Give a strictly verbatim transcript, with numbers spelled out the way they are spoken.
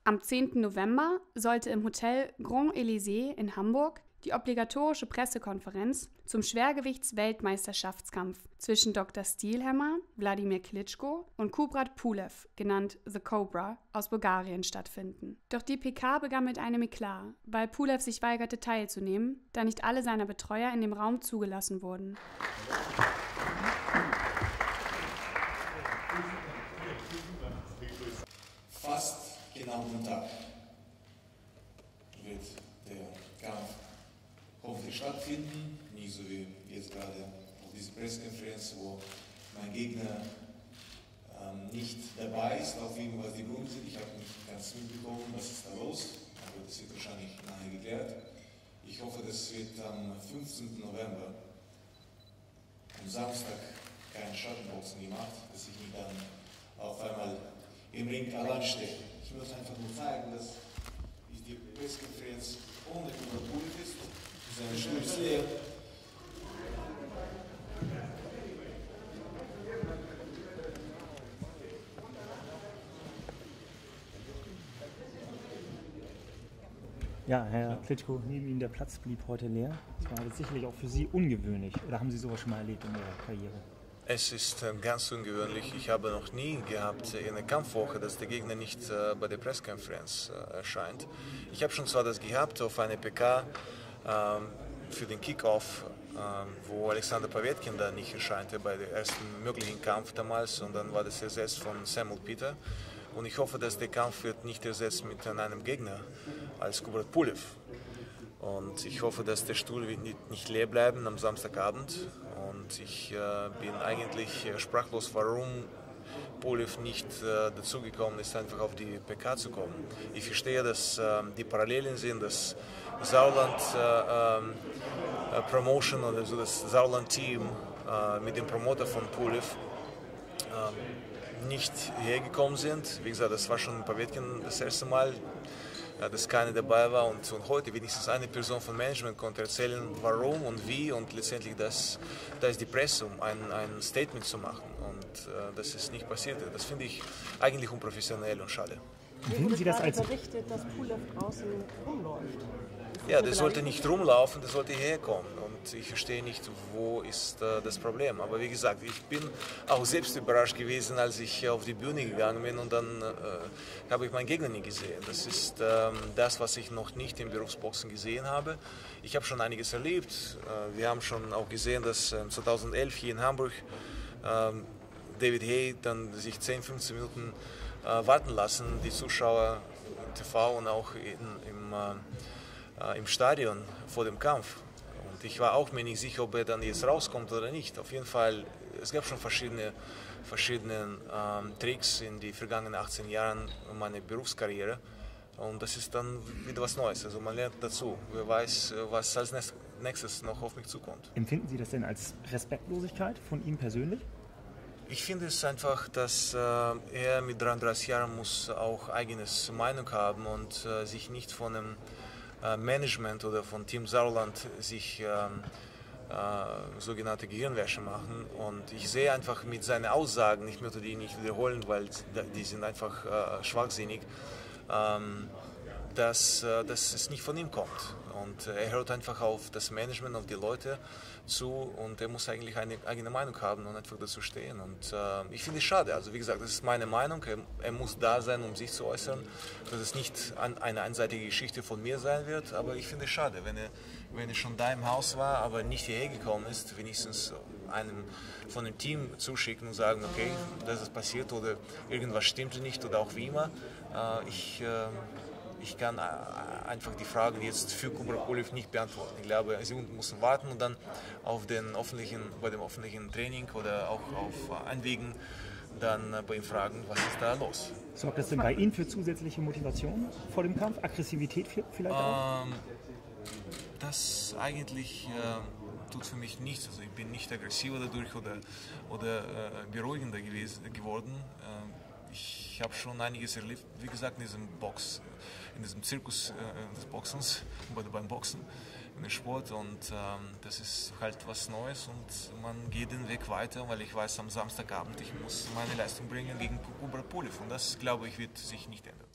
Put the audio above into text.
Am zehnten November sollte im Hotel Grand Elysée in Hamburg die obligatorische Pressekonferenz zum Schwergewichts-Weltmeisterschaftskampf zwischen Doktor Steelhammer, Wladimir Klitschko und Kubrat Pulev, genannt The Cobra, aus Bulgarien stattfinden. Doch die P K begann mit einem Eklat, weil Pulev sich weigerte teilzunehmen, da nicht alle seiner Betreuer in dem Raum zugelassen wurden. Fast genau am Tag wird der Kampf hoffentlich stattfinden, nicht so wie jetzt gerade auf dieser Pressekonferenz, wo mein Gegner ähm, nicht dabei ist, auf jeden Fall was die Gründe sind. Ich habe nicht ganz mitbekommen, was ist da los, aber das wird wahrscheinlich nachher geklärt. Ich hoffe, das wird am fünfzehnten November, am Samstag, kein Schattenboxen gemacht, dass ich nicht dann auf einmal im Ring allein stehe. Ich muss einfach nur zeigen, dass die Pressekonferenz ohne Kubrat ist. Seine Stuhl ist leer. Ja, Herr Klitschko, neben Ihnen der Platz blieb heute leer. Das war sicherlich auch für Sie ungewöhnlich. Oder haben Sie sowas schon mal erlebt in Ihrer Karriere? Es ist ganz ungewöhnlich. Ich habe noch nie gehabt in der Kampfwoche, dass der Gegner nicht äh, bei der Pressekonferenz äh, erscheint. Ich habe schon zwar das gehabt auf einer P K ähm, für den Kickoff, ähm, wo Alexander Povetkin da nicht erscheinte bei dem ersten möglichen Kampf damals, und dann war das ersetzt von Samuel Peter. Und ich hoffe, dass der Kampf wird nicht ersetzt mit einem Gegner als Kubrat Pulev. Und ich hoffe, dass der Stuhl wird nicht, nicht leer bleiben am Samstagabend. Und ich äh, bin eigentlich äh, sprachlos, warum Pulev nicht äh, dazugekommen ist, einfach auf die P K zu kommen. Ich verstehe, dass äh, die Parallelen sind, dass Sauerland äh, äh, Promotion oder so das Sauerland-Team äh, mit dem Promoter von Pulev äh, nicht hergekommen sind. Wie gesagt, das war schon bei Povetkin das erste Mal, ja, dass keiner dabei war, und, und heute wenigstens eine Person von Management konnte erzählen, warum und wie, und letztendlich das, da ist die Presse, um ein, ein Statement zu machen, und äh, das ist nicht passiert. Das finde ich eigentlich unprofessionell und schade. Finden Sie das als berichtet, dass Pulev draußen rumläuft? Ja, der sollte nicht rumlaufen, der sollte herkommen, und ich verstehe nicht, wo ist äh, das Problem. Aber wie gesagt, ich bin auch selbst überrascht gewesen, als ich auf die Bühne gegangen bin, und dann äh, habe ich meinen Gegner nie gesehen. Das ist ähm, das, was ich noch nicht im Berufsboxen gesehen habe. Ich habe schon einiges erlebt. Äh, wir haben schon auch gesehen, dass äh, zweitausendelf hier in Hamburg äh, David Haye dann sich zehn, fünfzehn Minuten äh, warten lassen, die Zuschauer im T V und auch in, im äh, im Stadion vor dem Kampf. Und ich war auch mir nicht sicher, ob er dann jetzt rauskommt oder nicht. Auf jeden Fall, es gab schon verschiedene, verschiedene ähm, Tricks in den vergangenen achtzehn Jahren meiner Berufskarriere. Und das ist dann wieder was Neues. Also man lernt dazu. Wer weiß, was als nächstes noch auf mich zukommt. Empfinden Sie das denn als Respektlosigkeit von ihm persönlich? Ich finde es einfach, dass äh, er mit dreiunddreißig Jahren muss auch eigenes Meinung haben und äh, sich nicht von einem Management oder von Team Sauerland sich ähm, äh, sogenannte Gehirnwäsche machen. Und ich sehe einfach mit seinen Aussagen, ich möchte die nicht wiederholen, weil die sind einfach äh, schwachsinnig, ähm, dass, äh, dass es nicht von ihm kommt. Und er hört einfach auf das Management, auf die Leute zu, und er muss eigentlich eine eigene Meinung haben und einfach dazu stehen. Und äh, ich finde es schade. Also wie gesagt, das ist meine Meinung. Er, er muss da sein, um sich zu äußern, dass es nicht an, eine einseitige Geschichte von mir sein wird. Aber ich finde es schade, wenn er, wenn er schon da im Haus war, aber nicht hierher gekommen ist, wenigstens einem von dem Team zuschicken und sagen, okay, das ist passiert oder irgendwas stimmte nicht oder auch wie immer. Äh, ich äh, Ich kann einfach die Fragen jetzt für Kubrat Pulev nicht beantworten. Ich glaube, sie müssen warten und dann auf den öffentlichen, bei dem öffentlichen Training oder auch auf Einwegen dann bei ihm fragen, was ist da los. Sorgt das denn bei Ihnen für zusätzliche Motivation vor dem Kampf? Aggressivität vielleicht auch? Ähm, das eigentlich äh, tut für mich nichts. Also ich bin nicht aggressiver dadurch oder, oder äh, beruhigender gewesen, geworden. Äh, ich habe schon einiges erlebt, wie gesagt, in diesem Box, in diesem Zirkus äh, des Boxens, beim Boxen, in dem Sport, und ähm, das ist halt was Neues, und man geht den Weg weiter, weil ich weiß, am Samstagabend, ich muss meine Leistung bringen gegen Kubrat Pulev, und das, glaube ich, wird sich nicht ändern.